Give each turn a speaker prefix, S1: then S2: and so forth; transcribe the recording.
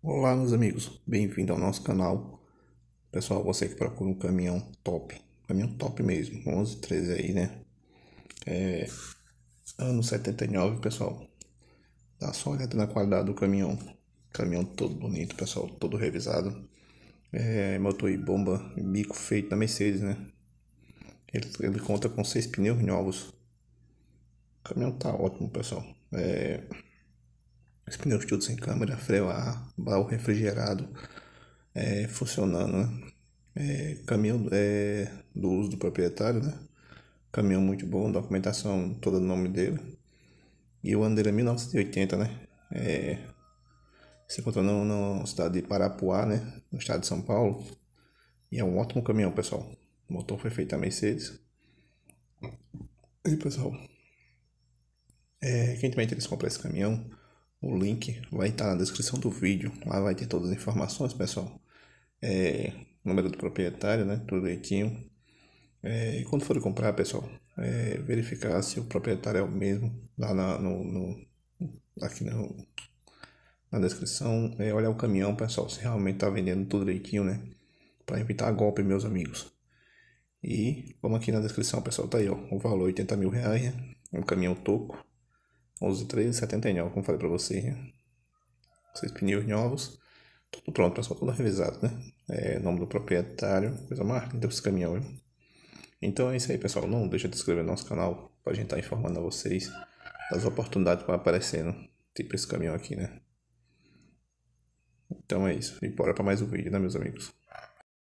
S1: Olá, meus amigos, bem-vindo ao nosso canal. Pessoal, você que procura um caminhão top mesmo, 1113 aí, né? Ano 79, pessoal. Dá só uma olhada na qualidade do caminhão. Caminhão todo bonito, pessoal, todo revisado. Motor e bomba, bico feito da Mercedes, né? Ele conta com 6 pneus novos. O caminhão tá ótimo, pessoal. Os pneus tudo sem câmera, freio a ar, baú refrigerado, funcionando, né? Caminhão do uso do proprietário, né? Caminhão muito bom, documentação toda no nome dele. E o ano dele é 1980, né? Se encontra na cidade de Parapuá, né? No estado de São Paulo. E é um ótimo caminhão, pessoal. O motor foi feito a Mercedes. E, pessoal, quem tiver interesse em comprar esse caminhão, o link vai estar na descrição do vídeo. Lá vai ter todas as informações, pessoal. Número do proprietário, né? Tudo direitinho. E quando for comprar, pessoal, verificar se o proprietário é o mesmo lá aqui na descrição. Olhar o caminhão, pessoal, se realmente tá vendendo tudo direitinho, né? Para evitar golpe, meus amigos. E vamos aqui na descrição, pessoal, tá aí, ó, o valor 80 mil reais, né? Um caminhão toco, 11.379, como falei pra vocês, né? 6 pneus novos, tudo pronto, pessoal, tudo revisado, né? Nome do proprietário, coisa mais linda esse caminhão, viu? Então é isso aí, pessoal. Não deixa de se inscrever no nosso canal pra gente estar informando a vocês das oportunidades que vão aparecendo. Tipo esse caminhão aqui, né? Então é isso. E bora pra mais um vídeo, né, meus amigos?